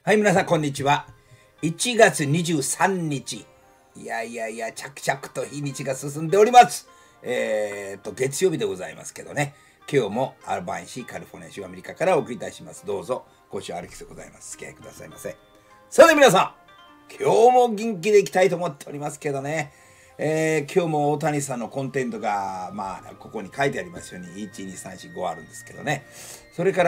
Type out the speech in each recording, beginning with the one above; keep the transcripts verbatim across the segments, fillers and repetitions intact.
はい、皆さん、こんにちは。いちがつにじゅうさんにち。いやいやいや、着々と日にちが進んでおります。えーっと、月曜日でございますけどね。今日もアルバイン市、カリフォルニア州、アメリカからお送りいたします。どうぞ、ご視聴ありがとうございます。付き合いくださいませ。さて皆さん、今日も元気でいきたいと思っておりますけどね。えー、今日も大谷さんのコンテンツが、まあ、ここに書いてありますように、いち、に、さん、よん、ごあるんですけどね。それから、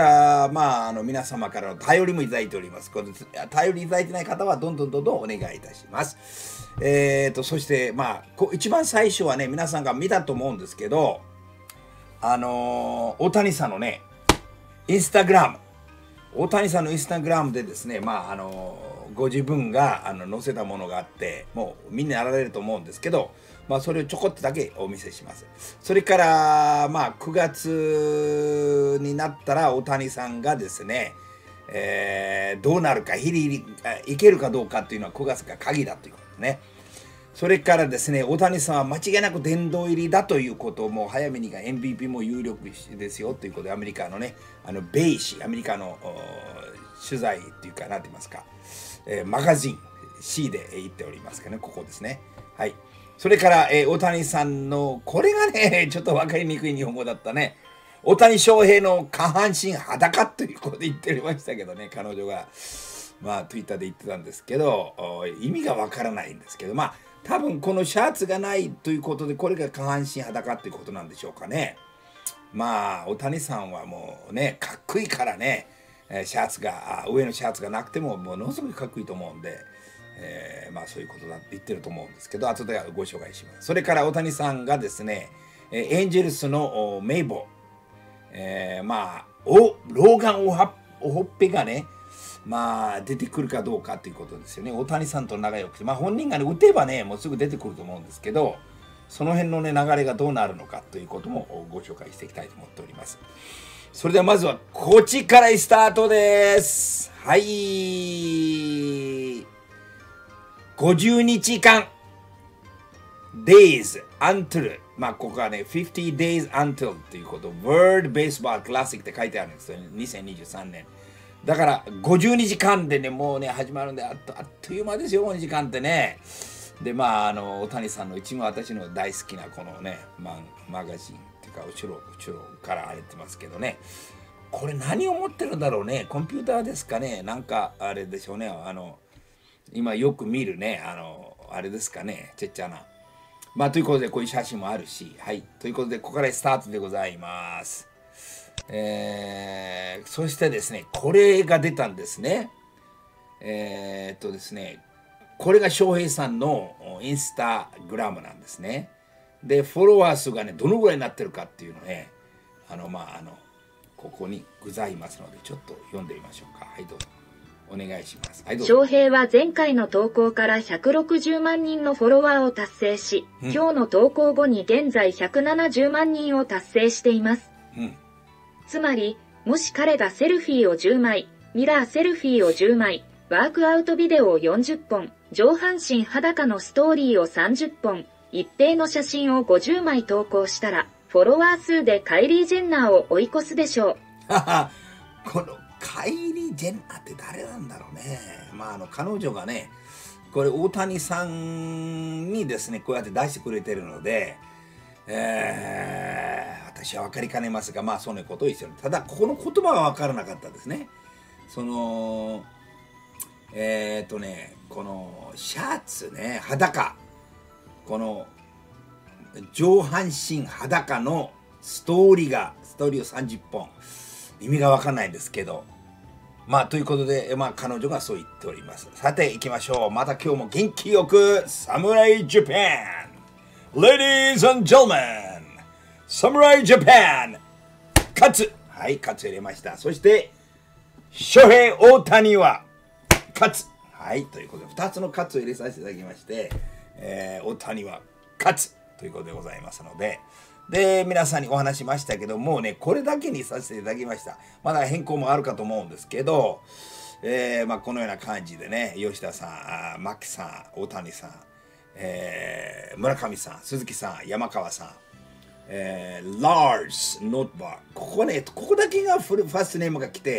まあ、あの、皆様からの頼りもいただいております。これ頼りいただいてない方は、どんどんどんどんお願いいたします。えーと、そして、まあ、こ一番最初はね、皆さんが見たと思うんですけど、あのー、大谷さんのね、インスタグラム。大谷さんのインスタグラムでですね、まあ、あのー、ご自分があの載せたものがあって、もうみんなやられると思うんですけど、まあ、それをちょこっとだけお見せします。それから、まあ、くがつになったら、大谷さんがですね、えー、どうなるか、ヒリヒリいけるかどうかっていうのはくがつが鍵だということですね。それからですね、大谷さんは間違いなく殿堂入りだということをもう早めにが エムブイピー も有力ですよということで、アメリカのね、あのベイ誌、アメリカの取材っていうか、なんて言いますか、えー、マガジン C で言っておりますけどね、ここですね。はい。それから、えー、大谷さんの、これがね、ちょっと分かりにくい日本語だったね。大谷翔平の下半身裸ということで言っておりましたけどね、彼女が、まあ、Twitter で言ってたんですけど、意味が分からないんですけど、まあ、多分このシャツがないということで、これが下半身裸ということなんでしょうかね。まあ、大谷さんはもうね、かっこいいからね、シャツが、上のシャツがなくても、ものすごくかっこいいと思うんで、えー、まあそういうことだって言ってると思うんですけど、後でご紹介します。それから大谷さんがですね、エンジェルスのメイボ、えー、まあ、お、老眼おはおほっぺがね、まあ出てくるかどうかということですよね。大谷さんと仲良くて、まあ本人がね、打てばね、もうすぐ出てくると思うんですけど、その辺のね、流れがどうなるのかということもご紹介していきたいと思っております。それではまずはこっちからスタートです。はい。ごじゅうにちかん。days until。まあここはね、フィフティー days until ということ。World Baseball Classic って書いてあるんですよね。にせんにじゅうさんねん。だからごじゅうにじかんでね、もうね、始まるんで、あっと、あっという間ですよ、ごじゅうにじかんってね。で、まあ、あの、大谷さんの一番私の大好きなこのね、ママガジンっていうか、後ろ、後ろから荒れてますけどね。これ何を持ってるんだろうね。コンピューターですかね。なんか、あれでしょうね。あの、今よく見るね、あの、あれですかね。ちっちゃな。まあ、ということで、こういう写真もあるし。はい。ということで、ここからスタートでございます。えー、そしてですね、これが出たんですね。えー、っとですね、これが翔平さんのインスタグラムなんですね。で、フォロワー数がね、どのぐらいになってるかっていうのね、あの、まあ、あの、ここにございますので、ちょっと読んでみましょうか。はい、どうぞ。お願いします。はい、どうぞ。 翔平は前回の投稿からひゃくろくじゅうまんにんのフォロワーを達成し、うん、今日の投稿後に現在ひゃくななじゅうまんにんを達成しています。うん、つまり、もし彼がセルフィーをじゅうまい、ミラーセルフィーをじゅうまい、ワークアウトビデオをよんじゅっぽん、上半身裸のストーリーをさんじゅっぽん、一定の写真をごじゅうまい投稿したら、フォロワー数でカイリー・ジェンナーを追い越すでしょう。 このカイリー・ジェンナーって誰なんだろうね。まあ、あの、彼女がね、これ大谷さんにですね、こうやって出してくれてるので、えー、私は分かりかねますが、まあ、そんなことを言ってる。ただ、ここの言葉は分からなかったですね。その、えっとね、このシャツね、裸。この上半身裸のストーリーが、ストーリーをさんじゅっぽん。意味がわかんないんですけど。まあ、ということで、まあ、彼女がそう言っております。さて、行きましょう。また今日も元気よく、サムライジャパン Ladies and gentlemen サムライジャパン勝つはい、勝つ入れました。そして、翔平大谷は、勝つはい、ということで、ふたつの勝つを入れさせていただきまして、えー、大谷は勝つということでございますので、で、皆さんにお話しましたけど、もうね、これだけにさせていただきました。まだ変更もあるかと思うんですけど、えー、まあ、このような感じでね、吉田さん、牧さん、大谷さん、えー、村上さん、鈴木さん、山川さん、えー、Lars、ノートバー。ここね、ここだけがフルファーストネームが来て、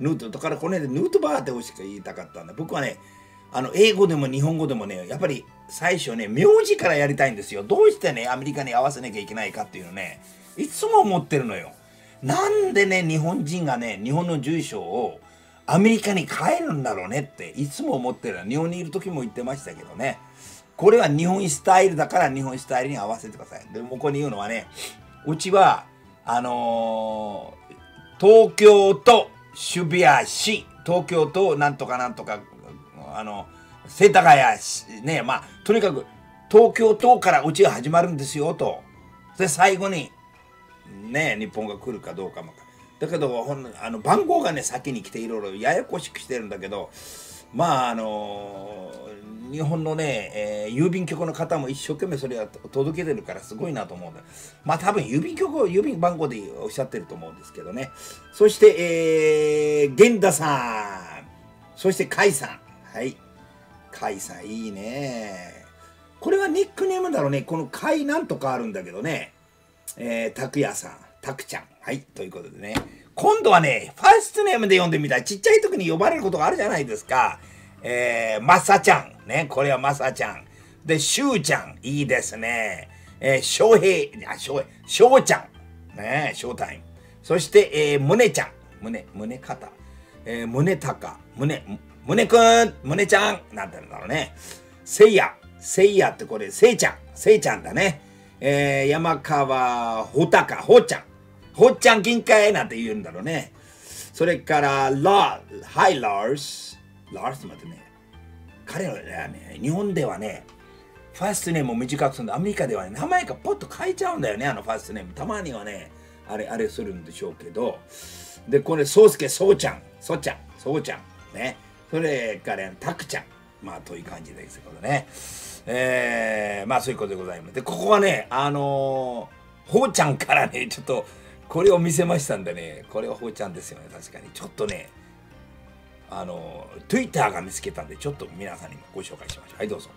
ヌート、だからこの辺でヌートバーっておしか言いたかったんだ。僕はね、あの、英語でも日本語でもね、やっぱり最初ね、名字からやりたいんですよ。どうしてね、アメリカに合わせなきゃいけないかっていうのね、いつも思ってるのよ。なんでね、日本人がね、日本の住所をアメリカに変えるんだろうねって、いつも思ってる。日本にいる時も言ってましたけどね。これは日本スタイルだから日本スタイルに合わせてください。でもここに言うのはね、うちは、あのー、東京と渋谷市、東京となんとかなんとか、あの、世田谷市、ね、まあ、とにかく東京都からうちが始まるんですよと。で、最後に、ね、日本が来るかどうかも。だけど、ほんあの番号がね、先に来ていろいろややこしくしてるんだけど、まあ、あのー、日本のね、えー、郵便局の方も一生懸命それは届けてるからすごいなと思うんだ。まあ多分郵便局を郵便番号でおっしゃってると思うんですけどね。そして、えー、源田さん。そして甲斐さん。はい。甲斐さん、いいね。これはニックネームだろうね。この甲斐なんとかあるんだけどね。えー、拓也さん。拓ちゃん。はい。ということでね。今度はね、ファーストネームで呼んでみたい。ちっちゃい時に呼ばれることがあるじゃないですか。えー、まさちゃん。ね。これはまさちゃん。で、しゅうちゃん。いいですね。えー、しょうへい。あ、しょうへい。しょうちゃん。ね。ショータイム。そして、えー、むねちゃん。むね、むねかた。えー、むねたか。むね、むねくん。むねちゃん。なんて言うんだろうね。せいや。せいやってこれ、せいちゃん。せいちゃんだね。えー、山川ほたか。ほっちゃん。ほっちゃん金塊なんて言うんだろうね。それから、ラー、はい、ラース。ラースまでね。彼らはね、日本ではね、ファーストネームを短くするんで、アメリカではね、名前がポッと変えちゃうんだよね、あのファーストネーム。たまにはね、あれ、あれするんでしょうけど。で、これ、そうすけ、そうちゃん、そうちゃん、そうちゃん。ね。それから、たくちゃん。まあ、という感じですけどね。えー、まあ、そういうことでございます。で、ここはね、あのー、ほうちゃんからね、ちょっと、これを見せましたんでね、これはほうちゃんですよね、確かに。ちょっとね、あの、Twitter が見つけたんで、ちょっと皆さんにもご紹介しましょう。はい、どうぞ。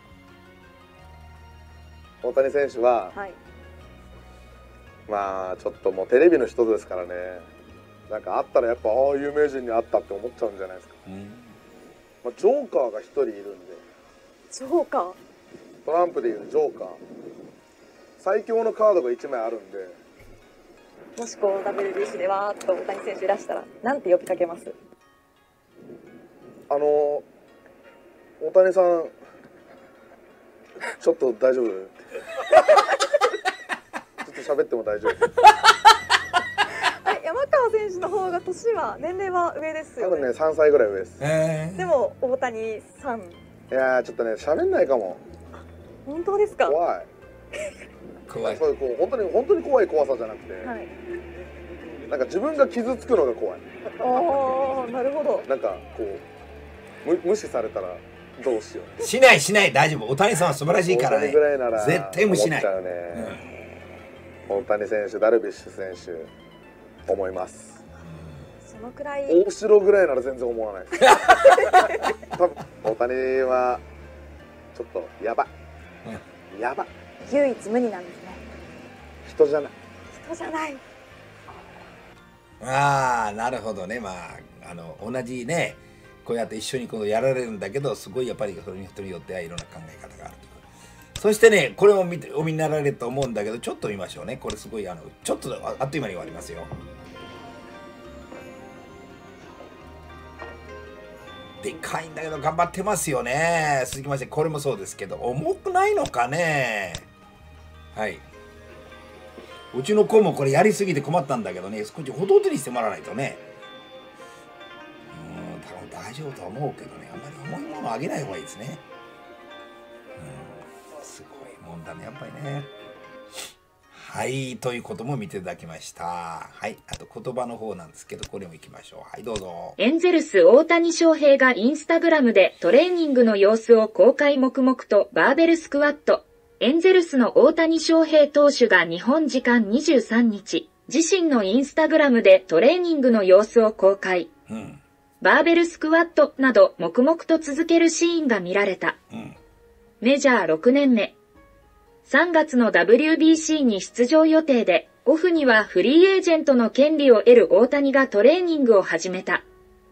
大谷選手は、はい、まあ、ちょっともうテレビの人ですからね、なんかあったらやっぱ、ああ、有名人に会ったって思っちゃうんじゃないですか。うん、まあ、ジョーカーが一人いるんで。 ジョーカートランプでいうジョーカー。最強のカードがいちまいあるんで、 もしこう ダブリュービーシー でわーっと大谷選手いらしたらなんて呼びかけます？ あの大谷さんちょっと大丈夫？ちょっと喋っても大丈夫？ 山川選手の方が年は年齢は上ですよね。 多分ねさんさいぐらい上です。 えー、でも大谷さん。いやーちょっとね喋んないかも。 本当ですか？ 怖い。怖い。そういうこう本当に本当に怖い怖さじゃなくて、はい、なんか自分が傷つくのが怖い。 ああなるほど。 なんかこう無無視されたらどうしよう。 しないしない大丈夫。大谷さんは素晴らしいからね。 大谷ぐらいなら絶対無視しない。 思っちゃうね、うん、大谷選手ダルビッシュ選手思います。 そのくらい。 大城ぐらいなら全然思わないです。多分大谷はちょっとやばい。うん、やばい。 唯一無二なんですね。 人じゃない。 人じゃない。 ああ、なるほどね。まあ、あの、同じね、こうやって一緒にこうやられるんだけど、すごいやっぱりその人によってはいろんな考え方があるということ。そしてね、これも見てお見になられると思うんだけど、ちょっと見ましょうね。これすごい、あの、ちょっとあっという間に終わりますよ。でかいんだけど頑張ってますよね。続きまして、これもそうですけど、重くないのかね。はい。うちの子もこれやりすぎて困ったんだけどね、少しほどほどにしてもらわないとね。うん、多分大丈夫とは思うけどね、あんまり重いものをあげない方がいいですね。うん、すごいもんだね、やっぱりね。はい、ということも見ていただきました。はい、あと言葉の方なんですけど、これも行きましょう。はい、どうぞ。 エンゼルス大谷翔平がインスタグラムでトレーニングの様子を公開黙々とバーベルスクワット。エンゼルスの大谷翔平投手が日本時間にじゅうさんにち、自身のインスタグラムでトレーニングの様子を公開。うん、バーベルスクワットなど黙々と続けるシーンが見られた。うん、メジャーろくねんめ。さんがつの ダブリュービーシー に出場予定で、オフにはフリーエージェントの権利を得る大谷がトレーニングを始めた。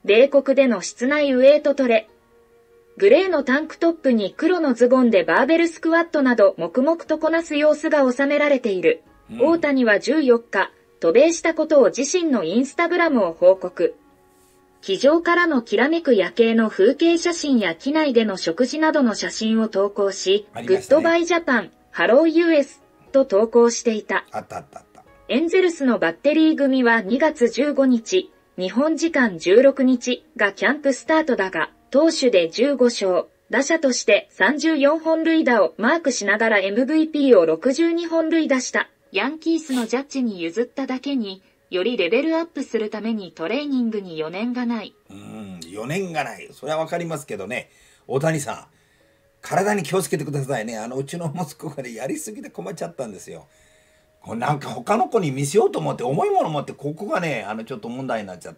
米国での室内ウエイトトレ。グレーのタンクトップに黒のズボンでバーベルスクワットなど黙々とこなす様子が収められている。うん、大谷はじゅうよっか、渡米したことを自身のインスタグラムを報告。機上からのきらめく夜景の風景写真や機内での食事などの写真を投稿し、ね、グッドバイジャパン、ハロー ユーエス と投稿していた。 あったあったあった。 エンゼルスのバッテリー組はにがつじゅうごにち、日本時間じゅうろくにちがキャンプスタートだが、投手でじゅうごしょう、打者としてさんじゅうよんほんるいだをマークしながら エムブイピー をろくじゅうにほんるい打した。ヤンキースのジャッジに譲っただけに、よりレベルアップするためにトレーニングに余念がない。 うーん、余念がない。それはわかりますけどね。大谷さん、体に気をつけてくださいね。あの、うちの息子がね、やりすぎて困っちゃったんですよ。なんか他の子に見せようと思って、重いもの持って、ここがね、あの、ちょっと問題になっちゃって、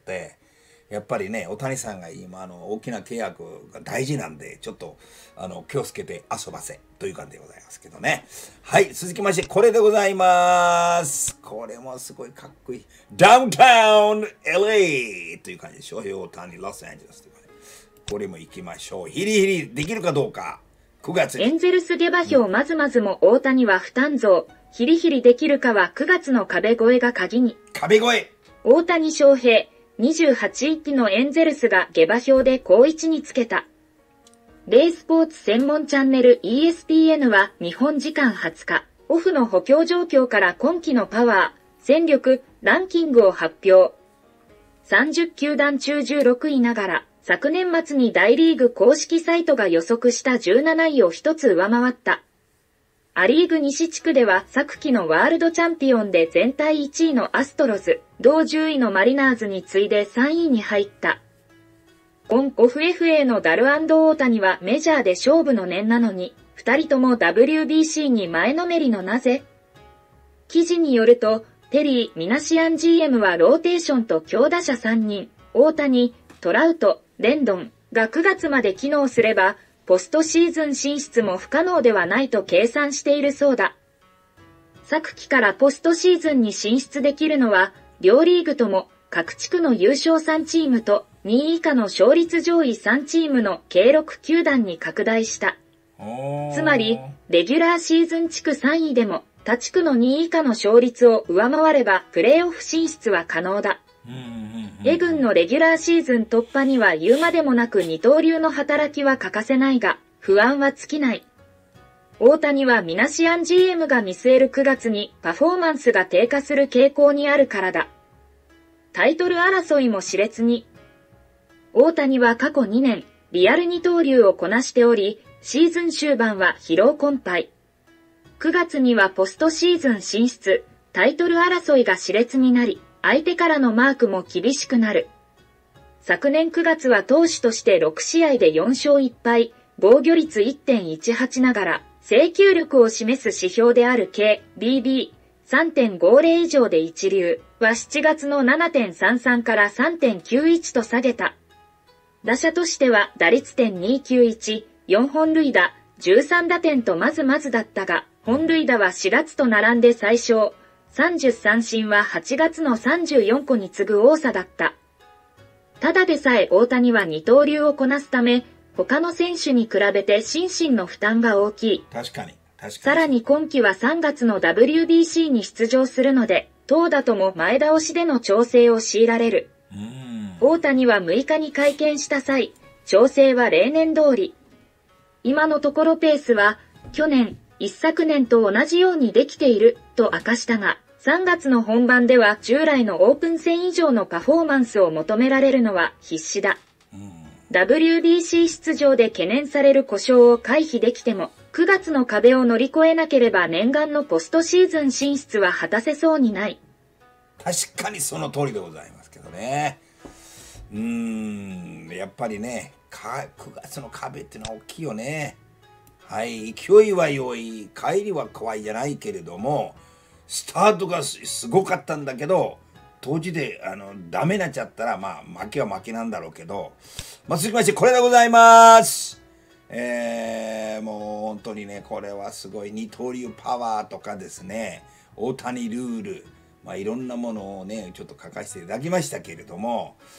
やっぱりね、大谷さんが今、あの、大きな契約が大事なんで、ちょっと、あの、気をつけて遊ばせ、という感じでございますけどね。はい、続きまして、これでございます。これもすごいかっこいい。ダウンタウン エルエー という感じで、翔平大谷、ロサンゼルスという感じで。これも行きましょう。ヒリヒリできるかどうか。くがつに。 エンゼルス下馬評まずまずも大谷は負担増。ヒリヒリできるかはくがつの壁越えが鍵に。 壁越え。 大谷翔平。にじゅうはちいっきのエンゼルスが下馬評で好位置につけた。レイスポーツ専門チャンネル イーエスピーエヌ は日本時間はつか、オフの補強状況から今季のパワー、戦力、ランキングを発表。さんじゅっきゅうだんちゅうじゅうろくいながら、昨年末に大リーグ公式サイトが予測したじゅうなないを一つ上回った。アリーグ西地区では昨季のワールドチャンピオンで全体いちいのアストロズ、同じゅういのマリナーズに次いでさんいに入った。今 オフエフエー のダル&大谷はメジャーで勝負の年なのに、二人とも ダブリュービーシー に前のめりのなぜ？記事によると、テリー・ミナシアン ジーエム はローテーションと強打者さんにん、大谷、トラウト、レンドンがくがつまで機能すれば、ポストシーズン進出も不可能ではないと計算しているそうだ。昨季からポストシーズンに進出できるのは、両リーグとも各地区の優勝さんチームとにい以下の勝率上位さんチームの計ろくきゅうだんに拡大した。つまり、レギュラーシーズン地区さんいでも他地区のにい以下の勝率を上回ればプレーオフ進出は可能だ。A 軍のレギュラーシーズン突破には言うまでもなく二刀流の働きは欠かせないが、不安は尽きない。大谷はミナシアン ジーエム が見据えるくがつにパフォーマンスが低下する傾向にあるからだ。タイトル争いも熾烈に。大谷は過去にねん、リアル二刀流をこなしており、シーズン終盤は疲労困憊。くがつにはポストシーズン進出、タイトル争いが熾烈になり、相手からのマークも厳しくなる。昨年くがつは投手としてろくしあいでよんしょういっぱい、防御率 いってんいちはち ながら、制球力を示す指標である ケービービーさんてんごぜろ 以上で一流はしちがつの ななてんさんさん から さんてんきゅういち と下げた。打者としては打率 てんにきゅういち、よんほんるいだ、じゅうさんだてんとまずまずだったが、本塁打はしがつと並んで最小。さんじゅうさんしんははちがつのさんじゅうよんこに次ぐ多さだった。ただでさえ大谷は二刀流をこなすため、他の選手に比べて心身の負担が大きい。 確かに。確かに。 さらに今季はさんがつの ダブリュービーシー に出場するので、投打とも前倒しでの調整を強いられる。 うーん。 大谷はむいかに会見した際、調整は例年通り。今のところペースは、去年、一昨年と同じようにできている、と明かしたが、さんがつの本番では従来のオープン戦以上のパフォーマンスを求められるのは必至だ。 うん、 ダブリュービーシー 出場で懸念される故障を回避できても、くがつの壁を乗り越えなければ念願のポストシーズン進出は果たせそうにない。 確かにその通りでございますけどね。うーん、やっぱりね、くがつの壁っていうのは大きいよね。はい、勢いは良い、帰りは怖いじゃないけれども、スタートが す, すごかったんだけど、当時であのダメになっちゃったら、まあ負けは負けなんだろうけど、まあ続きましてこれでございます。えー、もう本当にね、これはすごい二刀流パワーとかですね、大谷ルール、まあいろんなものをね、ちょっと書かせていただきましたけれども、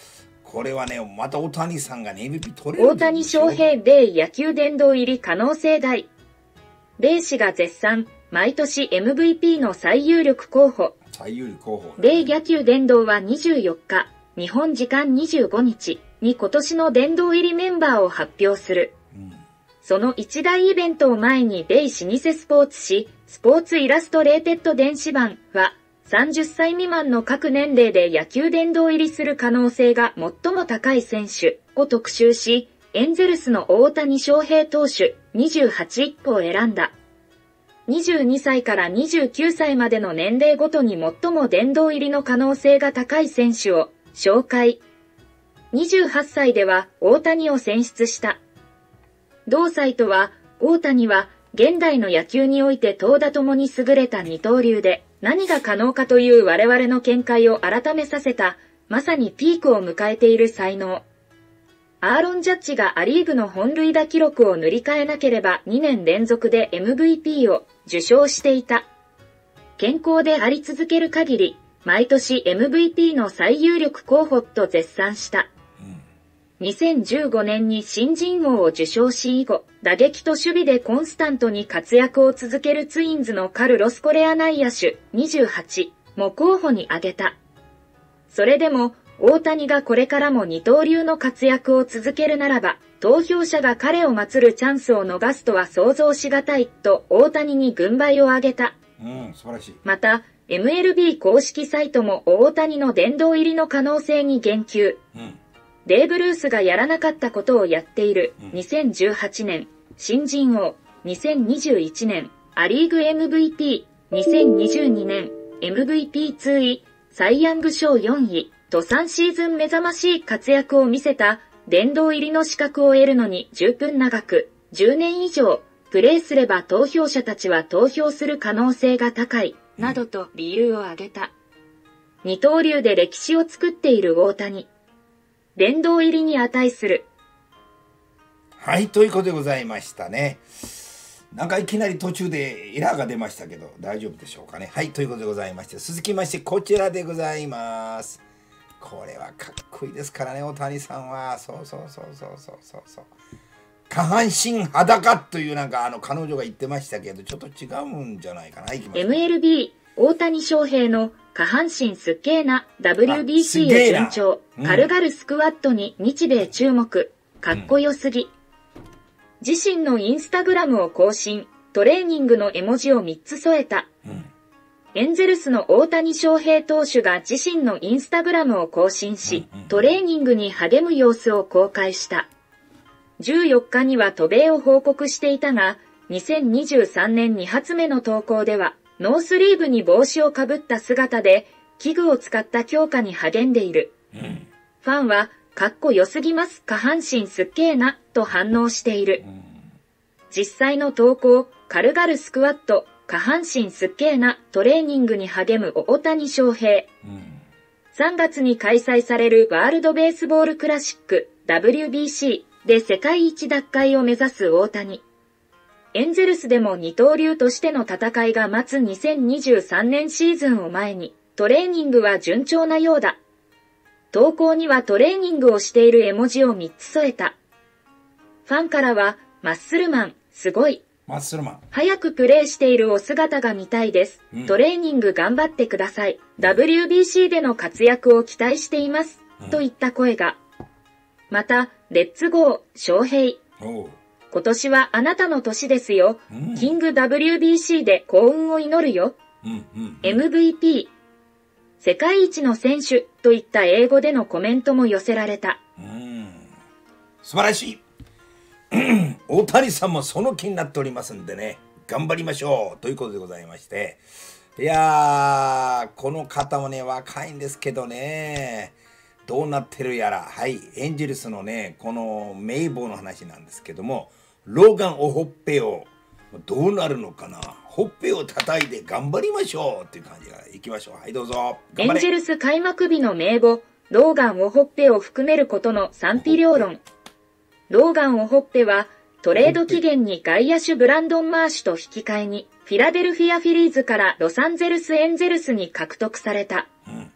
これはね、また大谷さんがね、エムブイピー 取れる。 大谷翔平、米野球殿堂入り可能性大。米氏が絶賛、毎年 エムブイピー の最有力候補。 最有力候補、ね。 米野球殿堂はにじゅうよっか、日本時間にじゅうごにちに今年の殿堂入りメンバーを発表する。うん、その一大イベントを前に、米老舗スポーツ誌、スポーツイラストレーテッド電子版は、さんじゅっさい未満の各年齢で野球殿堂入りする可能性が最も高い選手を特集し、エンゼルスの大谷翔平投手にじゅうはちいっこを選んだ。にじゅうにさいからにじゅうきゅうさいまでの年齢ごとに最も殿堂入りの可能性が高い選手を紹介。にじゅうはっさいでは大谷を選出した。同サイトは、大谷は現代の野球において投打ともに優れた二刀流で、何が可能かという我々の見解を改めさせた、まさにピークを迎えている才能。アーロン・ジャッジがア・リーグの本塁打記録を塗り替えなければにねん連続で エムブイピー を受賞していた。健康であり続ける限り、毎年 エムブイピー の最有力候補と絶賛した。にせんじゅうごねんに新人王を受賞し以後、打撃と守備でコンスタントに活躍を続けるツインズのカルロス・コレア内野手にじゅうはちも候補に挙げた。それでも、大谷がこれからも二刀流の活躍を続けるならば、投票者が彼を祀るチャンスを逃すとは想像しがたいと大谷に軍配を上げた。 うん、素晴らしい。 また、エムエルビー 公式サイトも大谷の殿堂入りの可能性に言及。うんベーブ・ルースがやらなかったことをやっている。にせんじゅうはちねん、新人王。にせんにじゅういちねん、ア・リーグ エムブイピー。にせんにじゅうにねん、エムブイピーツー 位、サイ・ヤング賞よんいとさんシーズン目覚ましい活躍を見せた、殿堂入りの資格を得るのに十分長く、じゅうねん以上、プレーすれば投票者たちは投票する可能性が高い、などと理由を挙げた。二刀流で歴史を作っている大谷。殿堂入りに値する。 はい、ということでございましたね。なんかいきなり途中でエラーが出ましたけど、大丈夫でしょうかね。はい、ということでございまして、続きましてこちらでございます。これはかっこいいですからね、大谷さんは。そうそうそうそうそうそうそう。下半身裸というなんかあの彼女が言ってましたけど、ちょっと違うんじゃないかな。いきましょう。 エムエルビー、大谷翔平の下半身すっげーな ダブリュービーシー へ順調、うん、軽々スクワットに日米注目、かっこよすぎ、うん、自身のインスタグラムを更新、トレーニングの絵文字をみっつ添えた、うん、エンゼルスの大谷翔平投手が自身のインスタグラムを更新し、うんうん、トレーニングに励む様子を公開した。じゅうよっかには渡米を報告していたが、にせんにじゅうさんねんに発目の投稿では、ノースリーブに帽子をかぶった姿で、器具を使った強化に励んでいる。うん、ファンは、かっこよすぎます、下半身すっげーな、と反応している。うん、実際の投稿、軽々スクワット、下半身すっげーな、トレーニングに励む大谷翔平。うん、さんがつに開催されるワールドベースボールクラシック、ダブリュービーシー で世界一奪回を目指す大谷。エンゼルスでも二刀流としての戦いが待つにせんにじゅうさんねんシーズンを前に、トレーニングは順調なようだ。投稿にはトレーニングをしている絵文字をみっつ添えた。ファンからは、マッスルマン、すごい。 マッスルマン。 早くプレーしているお姿が見たいです。うん、トレーニング頑張ってください。うん、ダブリュービーシー での活躍を期待しています。うん、といった声が。また、レッツゴー、翔平。今年はあなたの年ですよ。うん、キング ダブリュービーシー で幸運を祈るよ。うんうんうん、エムブイピー。世界一の選手といった英語でのコメントも寄せられた。 うん、素晴らしい。大谷さんもその気になっておりますんでね、頑張りましょうということでございまして。いやー、この方もね、若いんですけどね、どうなってるやら。はい、エンジェルスのね、この名簿の話なんですけども、ローガン・オホッペをどうなるのかな。ほっぺを叩いて頑張りましょうっていう感じからいきましょう。はい、どうぞ。 エンジェルス開幕日の名簿、ローガン・オホッペを含めることの賛否両論。ローガン・オホッペはトレード期限に外野手ブランドン・マーシュと引き換えにフィラデルフィア・フィリーズからロサンゼルス・エンゼルスに獲得された。うん、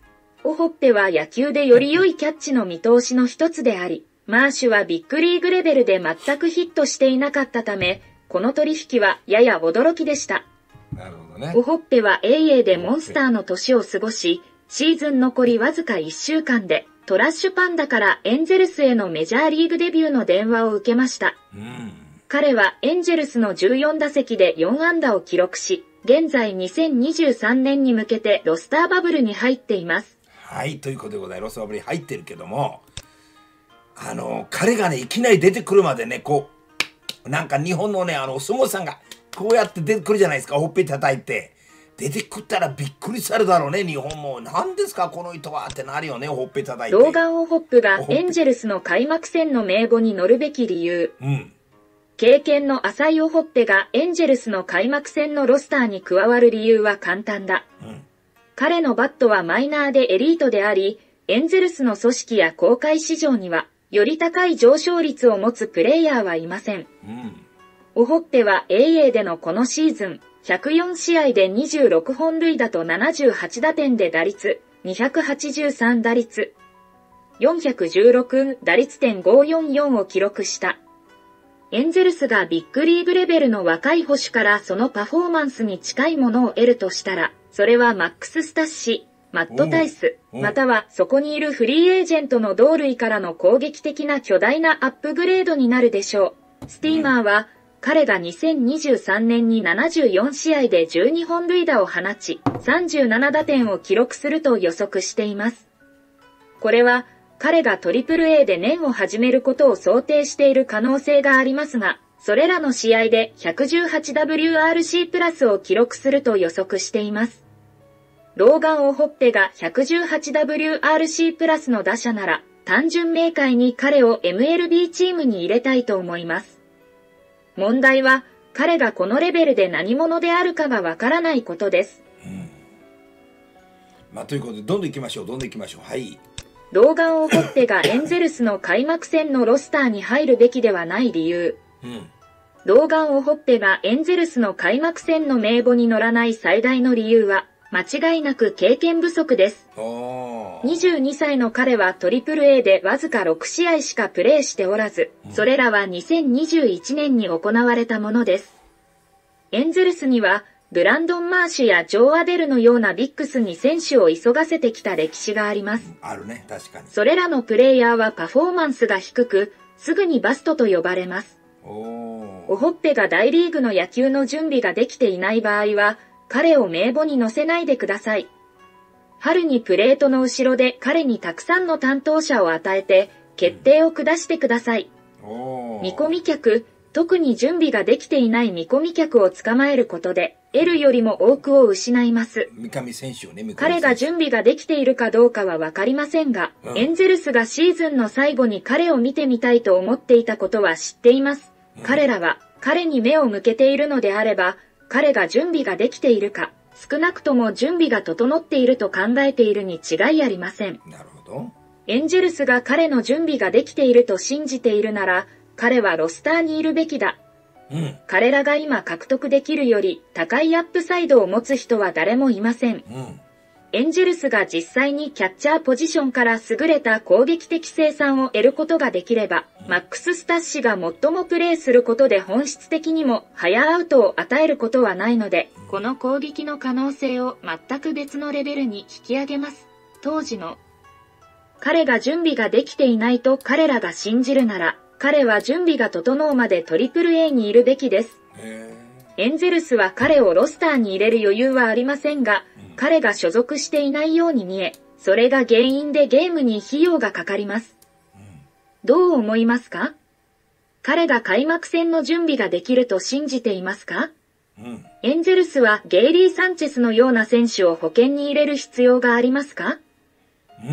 オホッペは野球でより良いキャッチの見通しの一つであり、マーシュはビッグリーグレベルで全くヒットしていなかったため、この取引はやや驚きでした。 なるほどね。 オホッペは エーエー でモンスターの年を過ごし、シーズン残りわずかいっしゅうかんで、トラッシュパンダからエンゼルスへのメジャーリーグデビューの電話を受けました。うん、彼はエンジェルスのじゅうよんだせきでよんあんだを記録し、現在にせんにじゅうさんねんに向けてロスターバブルに入っています。 はい、ということでございます。ロスターバブルに入ってるけども、あの、彼がね、いきなり出てくるまでね、こう、なんか日本のね、あの、お相撲さんが、こうやって出てくるじゃないですか、ほっぺ叩いて。出てくったらびっくりされるだろうね、日本も。何ですか、この人はってなるよね、ほっぺ叩いて。 ローガン・オホップがエンジェルスの開幕戦の名簿に載るべき理由。うん。経験の浅いオホッペがエンジェルスの開幕戦のロスターに加わる理由は簡単だ。うん。彼のバットはマイナーでエリートであり、エンゼルスの組織や公開市場には、より高い上昇率を持つプレイヤーはいません。うん。オホッペは エーエー でのこのシーズン、ひゃくよんしあいでにじゅうろくほんるいだとななじゅうはちだてんで打率、にひゃくはちじゅうさん打率、よんひゃくじゅうろく打率点ごよんよんを記録した。エンゼルスがビッグリーグレベルの若い捕手からそのパフォーマンスに近いものを得るとしたら、それはマックス・スタッシ、マット・タイス、またはそこにいるフリーエージェントの同類からの攻撃的な巨大なアップグレードになるでしょう。スティーマーは、彼がにせんにじゅうさんねんにななじゅうよんしあいでじゅうにほんるいだを放ち、さんじゅうななだてんを記録すると予測しています。これは、彼が トリプルエー で年を始めることを想定している可能性がありますが、それらの試合で ひゃくじゅうはちダブリューアールシー プラスを記録すると予測しています。ローガン・オホッペが ひゃくじゅうはちダブリューアールシー プラスの打者なら、単純明快に彼を エムエルビー チームに入れたいと思います。問題は、彼がこのレベルで何者であるかがわからないことです。うん。 まあ、ということで、どんどん行きましょう、どんどん行きましょう。はい。 ローガン・オホッペがエンゼルスの開幕戦のロスターに入るべきではない理由。うん。ローガン・オホッペがエンゼルスの開幕戦の名簿に載らない最大の理由は、間違いなく経験不足です。にじゅうにさいの彼は トリプルエー でわずかろくしあいしかプレーしておらず、それらはにせんにじゅういちねんに行われたものです。エンゼルスには、ブランドン・マーシュやジョー・アデルのようなビッグスに選手を急がせてきた歴史があります。 あるね、確かに。 それらのプレイヤーはパフォーマンスが低く、すぐにバストと呼ばれます。オホッペが大リーグの野球の準備ができていない場合は、彼を名簿に載せないでください。春にプレートの後ろで彼にたくさんの担当者を与えて、決定を下してください。見込み客、特に準備ができていない見込み客を捕まえることで、得るよりも多くを失います。 三上選手をね、三上選手。 彼が準備ができているかどうかはわかりませんが、うん、エンゼルスがシーズンの最後に彼を見てみたいと思っていたことは知っています。うん、彼らは、彼に目を向けているのであれば、彼が準備ができているか、少なくとも準備が整っていると考えているに違いありません。 なるほど。 エンジェルスが彼の準備ができていると信じているなら、彼はロスターにいるべきだ。うん、彼らが今獲得できるより高いアップサイドを持つ人は誰もいません。うん、エンジェルスが実際にキャッチャーポジションから優れた攻撃的生産を得ることができれば、うん、マックス・スタッシが最もプレーすることで本質的にもハヤアウトを与えることはないので、この攻撃の可能性を全く別のレベルに引き上げます。当時の彼が準備ができていないと彼らが信じるなら、彼は準備が整うまで トリプルエー にいるべきです。エンゼルスは彼をロスターに入れる余裕はありませんが、うん、彼が所属していないように見え、それが原因でゲームに費用がかかります。うん、どう思いますか？彼が開幕戦の準備ができると信じていますか？うん、エンゼルスはゲイリー・サンチェスのような選手を保険に入れる必要がありますか？ うん、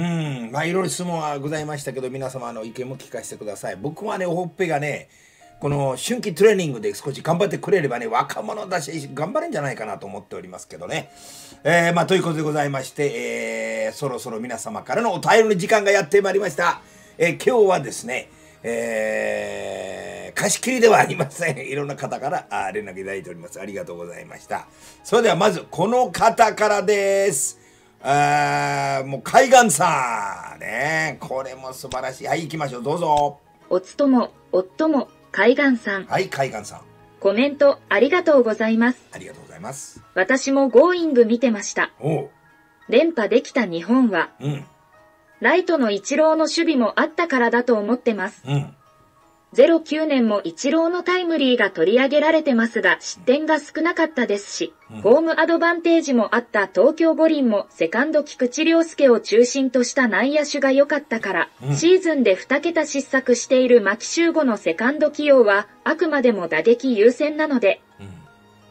まあいろいろ質問はございましたけど、皆様の意見も聞かせてください。僕はね、オホッペがね、この春季トレーニングで少し頑張ってくれればね、若者だし頑張れんじゃないかなと思っておりますけどね。えー、まあということでございまして、えー、そろそろ皆様からのお便りの時間がやってまいりました。えー、今日はですね、えー、貸し切りではありません。いろんな方からあ連絡いただいております。ありがとうございました。それではまずこの方からです。 あーもう海岸さんね、これも素晴らしい。はい、行きましょう、どうぞ。 おつとも、夫も、海岸さん。 はい、海岸さん。 コメントありがとうございます。 ありがとうございます。 私もゴーイング見てました。 おう。 連覇できた日本は、 うん。 ライトのイチローの守備もあったからだと思ってます。 うん。 ゼロきゅうねんもイチローのタイムリーが取り上げられてますが、失点が少なかったですし、うん、ホームアドバンテージもあった東京五輪もセカンド菊池涼介を中心とした内野手が良かったから、うん、シーズンでに桁失策している牧秀悟のセカンド起用はあくまでも打撃優先なので、うん、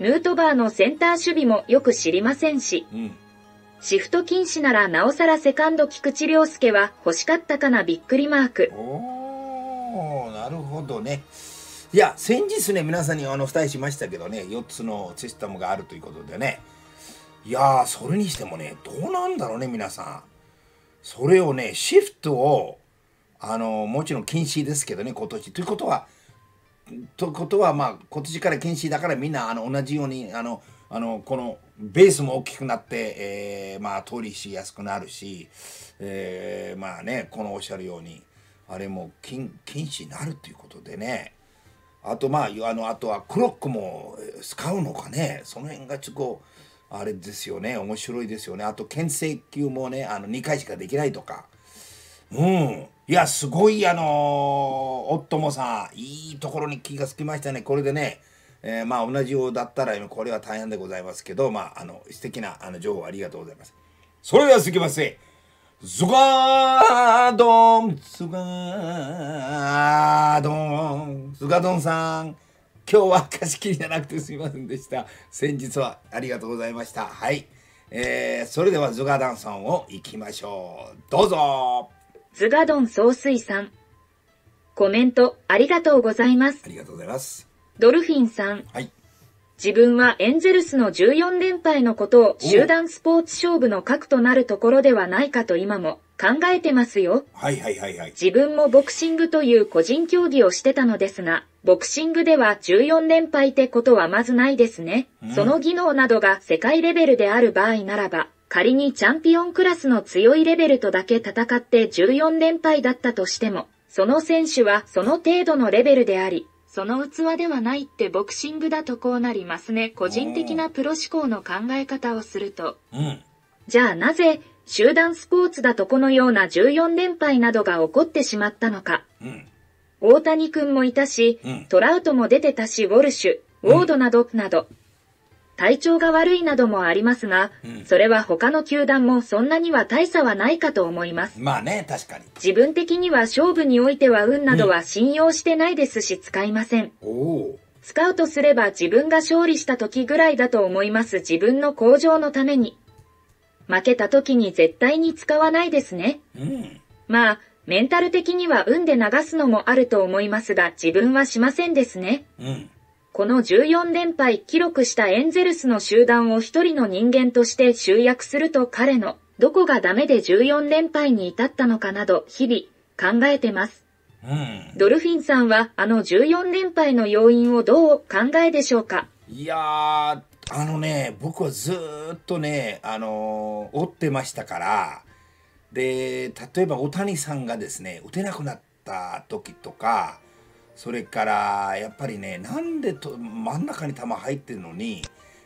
ヌートバーのセンター守備もよく知りませんし、うん、シフト禁止ならなおさらセカンド菊池涼介は欲しかったかなびっくりマーク。 おー、なるほどね。いや、先日ね、皆さんにあのお伝えしましたけどね、よっつのシステムがあるということでね。いやー、それにしてもね、どうなんだろうね、皆さん。それをね、シフトを、あの、もちろん禁止ですけどね、今年。ということは、ということは、まあ、今年から禁止だからみんな、あの、同じように、あの、あの、この、ベースも大きくなって、えー、まあ、通りしやすくなるし、えー、まあね、このおっしゃるように、あれも禁禁止になるということでね。あとまああのあとはクロックも使うのかね。その辺がちょっとあれですよね。面白いですよね。あと牽制球もねあのにかいしかできないとか。うん。いやすごいあのー、夫もさんいいところに気がつきましたね。これでね、えー、まあ同じようだったらこれは大変でございますけど、まああの素敵なあの情報ありがとうございます。それでは続きまして。ズガードン、ズガードン、ズガドンさん、今日は貸し切りじゃなくてすみませんでした。先日はありがとうございました。はい。えー、それではズガドンさんを行きましょう。どうぞ。 ズガドン総帥さん、コメントありがとうございます。 ありがとうございます。 ドルフィンさん。 はい。 自分はエンゼルスのじゅうよん連敗のことを集団スポーツ勝負の核となるところではないかと今も考えてますよ。 はいはいはいはい。 自分もボクシングという個人競技をしてたのですが、ボクシングではじゅうよん連敗ってことはまずないですね。うん、その技能などが世界レベルである場合ならば、仮にチャンピオンクラスの強いレベルとだけ戦ってじゅうよん連敗だったとしても、その選手はその程度のレベルであり、その器ではないってボクシングだとこうなりますね。個人的なプロ思考の考え方をすると。 うん、 じゃあなぜ集団スポーツだとこのようなじゅうよん連敗などが起こってしまったのか。 うん、 大谷君もいたし、うん、トラウトも出てたし、ウォルシュ、ウォードなどなど。体調が悪いなどもありますが、うん、それは他の球団もそんなには大差はないかと思います。 まあね、確かに。 自分的には勝負においては運などは信用してないですし、使いません。 おー。 使うとすれば自分が勝利した時ぐらいだと思います。自分の向上のために。負けた時に絶対に使わないですね。 うん、 まあ、メンタル的には運で流すのもあると思いますが、自分はしませんですね。 うんこのじゅうよん連敗記録したエンゼルスの集団を一人の人間として集約すると彼のどこがダメでじゅうよん連敗に至ったのかなど日々考えてます。 うん、 ドルフィンさんはあのじゅうよん連敗の要因をどう考えでしょうか。 いやー、あのね、僕はずーっとね、あのー、追ってましたから、で、例えば大谷さんがですね、打てなくなった時とか、それからやっぱりねなんでと真ん中に球入ってるのに、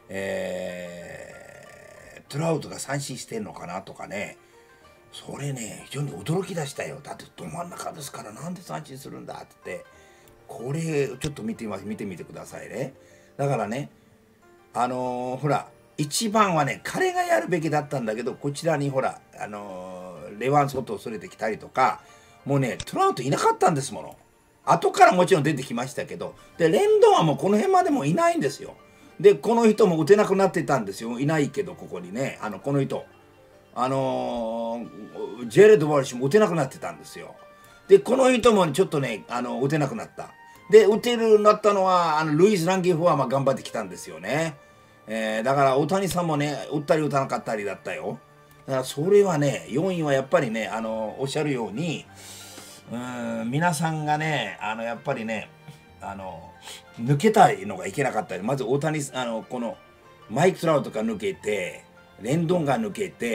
えー、トラウトが三振してんのかなとかねそれね非常に驚き出したよ。だってど真ん中ですからなんで三振するんだって言ってこれちょっと見てみます見てみてくださいね。だからねあのー、ほら一番はね彼がやるべきだったんだけどこちらにほらあのー、レワンソットをそれてきたりとかもうねトラウトいなかったんですもの。後からもちろん出てきましたけど、で、レンドンはもうこの辺までもいないんですよ。で、この人も打てなくなってたんですよ。いないけど、ここにね、あの、この人。あのー、ジェレッド・ワルシュも打てなくなってたんですよ。で、この人もちょっとね、あの、打てなくなった。で、打てるようになったのは、あの、ルイス・ランゲフはまあ頑張ってきたんですよね。えー、だから、大谷さんもね、打ったり打たなかったりだったよ。だから、それはね、要因はやっぱりね、あの、おっしゃるように、うーん皆さんがねあのやっぱりねあの抜けたいのがいけなかったりまず大谷あのこのマイク・トラウトが抜けてレンドンが抜けて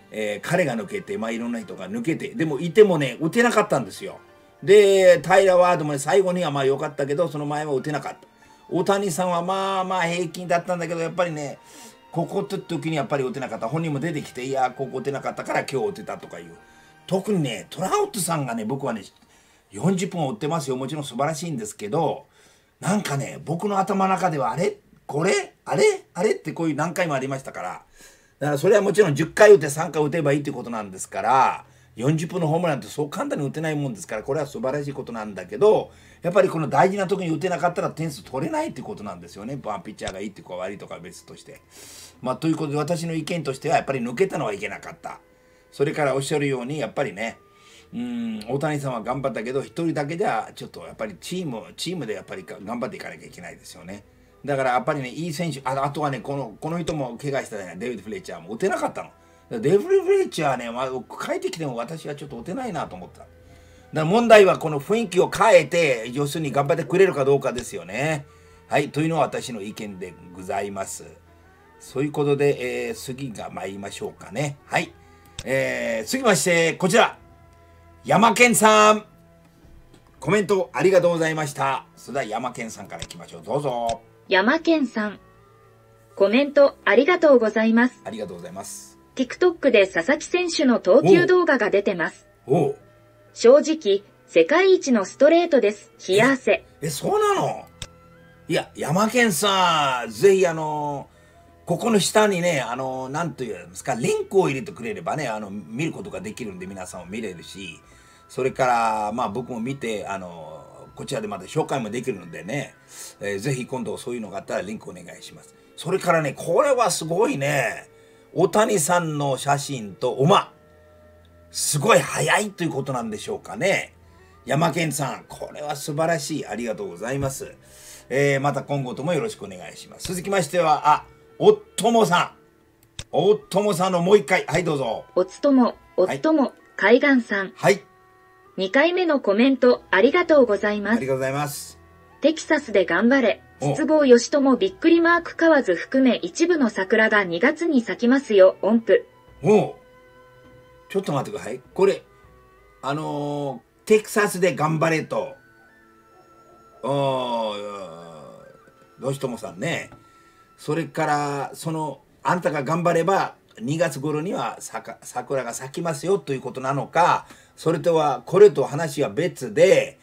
えー、彼が抜けて、まあいろんな人が抜けて、でもいてもね、打てなかったんですよ。で、タイラー・ワードも、ね、最後にはまあ良かったけど、その前は打てなかった。大谷さんはまあまあ平均だったんだけど、やっぱりね、ここって時にやっぱり打てなかった。本人も出てきて、いや、ここ打てなかったから今日打てたとかいう。特にね、トラウトさんがね、僕はね、よんじゅっぷん打ってますよ。もちろん素晴らしいんですけど、なんかね、僕の頭の中では、あれこれあれあれってこういう何回もありましたから。だからそれはもちろんじゅっかい打てさんかい打てばいいってことなんですから、よんじゅっぷんのホームランってそう簡単に打てないもんですから、これは素晴らしいことなんだけど、やっぱりこの大事な時に打てなかったら点数取れないってことなんですよね。ワンピッチャーがいいっていうか悪いとかは別として。まあということで私の意見としてはやっぱり抜けたのはいけなかった。それからおっしゃるようにやっぱりね、うん、大谷さんは頑張ったけど一人だけではちょっとやっぱりチーム、チームでやっぱり頑張っていかなきゃいけないですよね。だからやっぱりね、いい選手、あ, あとはね、この、この人も怪我したね、デビッド・フレッチャーも打てなかったの。デビッド・フレッチャーね、まあ、帰ってきても私はちょっと打てないなと思った。だから問題はこの雰囲気を変えて、要するに頑張ってくれるかどうかですよね。はい、というのは私の意見でございます。そういうことで、えー、次が参りましょうかね。はい。えー、続きまして、こちら。山健さん。コメントありがとうございました。それでは山健さんからいきましょう。どうぞ。 山健さん。コメントありがとうございます。 ありがとうございます。 TikTok で佐々木選手の投球動画が出てます。 おう。 正直、世界一のストレートです。冷や汗。 え、そうなの？いや、山健さん、ぜひあの、ここの下にね、あの、なんというんですか、リンクを入れてくれればね、あの、見ることができるんで皆さんも見れるし、それから、まあ僕も見て、あの、こちらでまた紹介もできるのでね、えー、ぜひ今度そういうのがあったらリンクお願いします。それからね、これはすごいね、大谷さんの写真と馬、すごい早いということなんでしょうかね。山健さん、これは素晴らしい。ありがとうございます。えー、また今後ともよろしくお願いします。続きましては、あ、おっともさん。おっともさんのもう一回。はい、どうぞ。 おつとも、おっとも、海岸さん。 はい。 にかいめのコメントありがとうございます。 ありがとうございます。 テキサスで頑張れ。筒香義友びっくりマーク河津含め一部の桜がにがつに咲きますよ。音符。 おう。ちょっと待ってください。これ、あのー、テキサスで頑張れと。おー、義友さんね。それから、その、あんたが頑張れば、にがつ頃には桜が咲きますよということなのか、それとは、これと話は別で、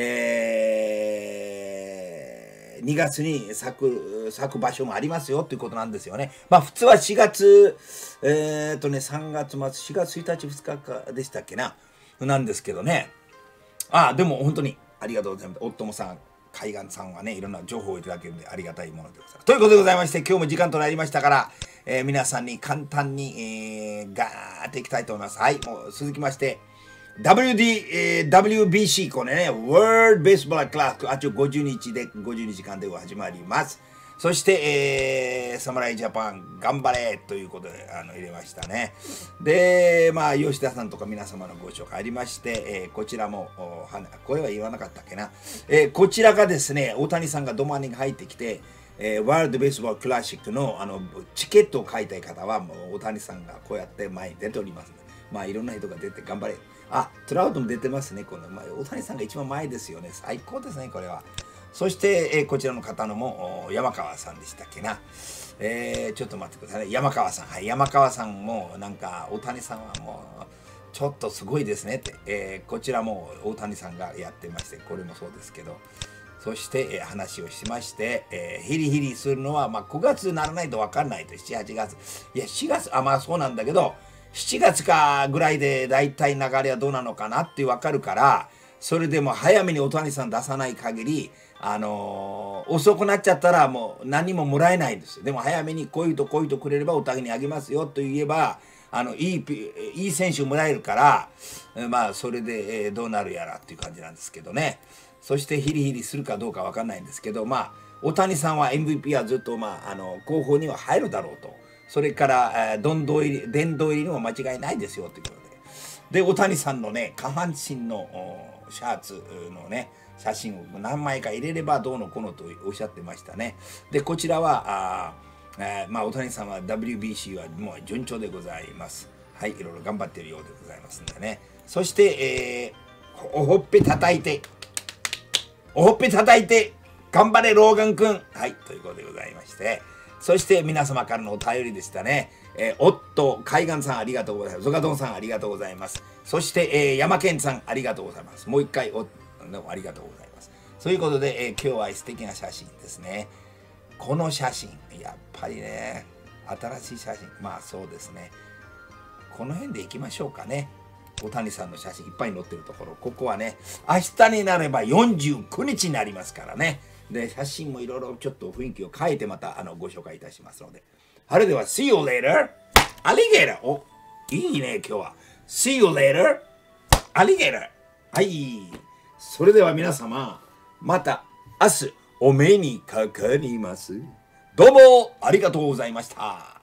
えー、にがつに咲く、咲く場所もありますよということなんですよね。まあ普通はしがつ、えーとね、さんがつまつ、しがつついたちふつかかでしたっけな、なんですけどね。あ、でも本当にありがとうございます。夫もさん、海岸さんはね、いろんな情報をいただけるんでありがたいものでございます。ということでございまして、今日も時間となりましたから、えー、皆さんに簡単に、えー、ガーっていきたいと思います。はい、もう続きまして、ダブリューディー、えー、ダブリュービーシー、これね、World Baseball Classic、あとごじゅうにちで、ごじゅうにじかんで始まります。そして、えー、侍ジャパン、頑張れということで、あの、入れましたね。で、まあ、吉田さんとか皆様のご紹介ありまして、えー、こちらも、これは言わなかったっけな。えー、こちらがですね、大谷さんがドマに入ってきて、えー、ワールドベースボールクラシックの、あの、チケットを買いたい方は、もう大谷さんがこうやって前に出ておりますので、まあ、いろんな人が出て頑張れ。あ、トラウトも出てますね。この、まあ、大谷さんが一番前ですよね。最高ですね、これは。そして、えー、こちらの方のも山川さんでしたっけな。えー、ちょっと待ってくださいね。山川さん。はい、山川さんもなんか大谷さんはもうちょっとすごいですねって。えー、こちらも大谷さんがやってまして、これもそうですけど。そして、えー、話をしまして、えー、ヒリヒリするのは、まあ、くがつにならないと分かんないと。しち、はちがつ。いや、しがつ、あ、まあそうなんだけど、しちがつかぐらいでだいたい流れはどうなのかなって分かるから、それでも早めに大谷さん出さない限り、あのー、遅くなっちゃったらもう何ももらえないんですよ。でも早めにこういうとこういうとくれればお互いにあげますよと言えば、あの、いい、いい選手もらえるから、まあ、それで、えー、どうなるやらっていう感じなんですけどね。そしてヒリヒリするかどうかわかんないんですけど、まあ、大谷さんは エムブイピー はずっと、まあ、あの、候補には入るだろうと。それから、えー、殿堂入り、殿堂入りにも間違いないですよということで。で、大谷さんのね、下半身のシャツのね、写真を何枚か入れればどうのこうのとおっしゃってましたね。で、こちらは、あえー、まあ、大谷さんは ダブリュービーシー はもう順調でございます。 はい、いろいろ頑張っているようでございますんでね。そして、えー、おほっぺ叩いて、おほっぺ叩いて、頑張れ、ローガンくん。はい、ということでございまして、そして皆様からのお便りでしたね。えー、おっと、海岸さんありがとうございます。ゾガドンさんありがとうございます。そして、えー、山健さんありがとうございます。もう一回お、ありがとうございます。そういうことで、えー、今日は素敵な写真ですね。この写真、やっぱりね、新しい写真、まあそうですね。この辺でいきましょうかね。大谷さんの写真いっぱい載ってるところ、ここはね、明日になればよんじゅうくにちになりますからね。で、写真もいろいろちょっと雰囲気を変えてまたあのご紹介いたしますので。それでは、See you later! アリゲーター。お、いいね、今日は。See you later! アリゲーター。はい。それでは皆様、また明日お目にかかります。どうもありがとうございました。